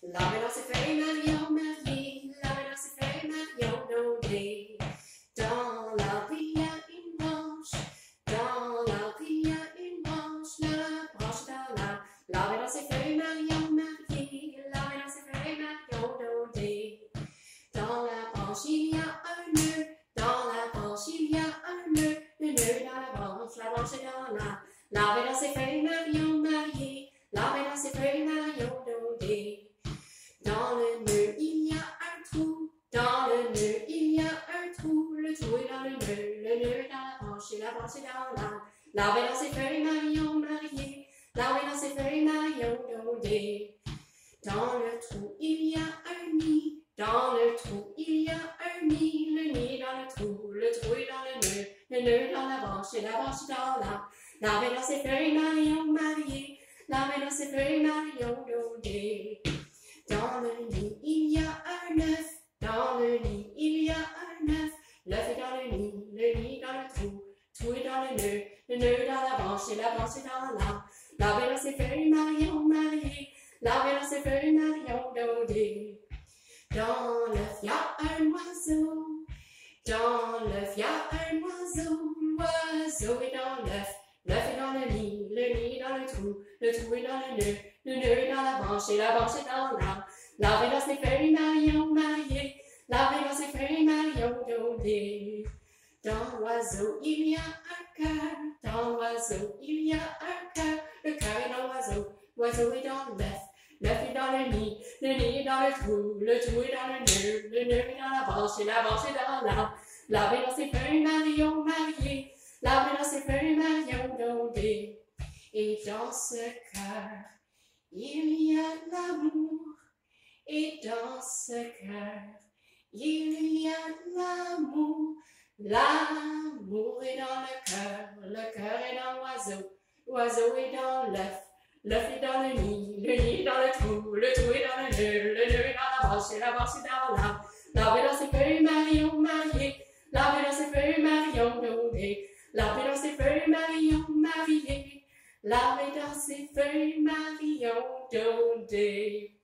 L'arbre est dans ses feuilles, Marion mariée. L'arbre est dans ses feuilles, Marion dodée. Dans l'arbre, il y a une branche. Dans l'arbre, il y a une branche. La branche dans l'arbre. L'arbre est dans ses feuilles, Marion mariée. L'arbre est dans ses feuilles, Marion dodée. Dans la branche, il y a un nœud. Dans la branche, il y a un nœud. Le nœud dans la branche est dans l'arbre. L'arbre est dans ses feuilles, Marion mariée. L'arbre est dans ses feuilles, Marion dodée. Dans le nœud, il y a un trou. Dans le nœud, il y a un trou. Le trou est dans le nœud est dans la branche et la branche est dans l'arbre. L'arbre est dans ses feuilles, Marion mariée. L'arbre est dans ses feuilles, Marion dodée. Dans le trou, il y a un nid. Dans le trou, il y a un nid. Le nid est dans le trou est dans le nœud dans la branche et la branche est dans l'arbre. L'arbre est dans ses feuilles, Marion mariée. L'arbre est dans ses feuilles, Marion dodée. Dans le nid, il y a un œuf. Dans le nid, il y a un œuf. L'œuf est dans le nid dans le trou est dans le nœud dans la branche et la branche est dans l'arbre. L'arbre est dans ses feuilles, Marion mariée. L'arbre est dans ses feuilles, Marion dodée. Dans l'œuf, il y a un oiseau. Dans l'œuf, il y a un oiseau. L'oiseau est dans l'œuf. L'œuf est dans le nid est dans le trou est dans le nœud est dans la branche et la branche est dans l'arbre. L'arbre est dans ses feuilles, Marion mariée. L'arbre est dans ses feuilles, Marion dodée. Dans l'oiseau, il y a un cœur. Dans l'oiseau, il y a un cœur. Le cœur est dans l'oiseau. L'oiseau est dans l'œuf. L'œuf est dans le nid est dans le trou est dans le nœud est dans la branche et la branche est dans l'arbre. L'arbre est dans ses feuilles, Marion mariée. L'arbre est dans ses feuilles, Marion dodée. Et dans ce cœur, il y a de l'amour. Et dans ce cœur, il y a de l'amour. L'amour est dans le cœur est dans l'oiseau. L'oiseau est dans l'œuf. L'œuf est dans le nid est dans le trou est dans le nœud est dans la branche et la branche est dans l'arbre. L'arbre est dans ses feuilles, Marion mariée. L'arbre est dans ses feuilles, Marion dodée. L'arbre est dans ses feuilles, Marion mariée. L'arbre est dans ses feuilles, Marion dodée.